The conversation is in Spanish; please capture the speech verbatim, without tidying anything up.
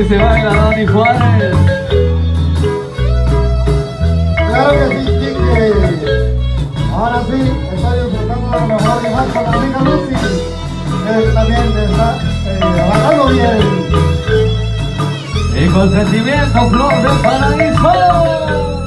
Así se baila Dani Juárez. Claro que sí, chique. Ahora sí, estoy disfrutando de lo mejor y más con la amiga Lucy, que también está eh, bailando bien. Y con sentimiento, Flor del Paraíso.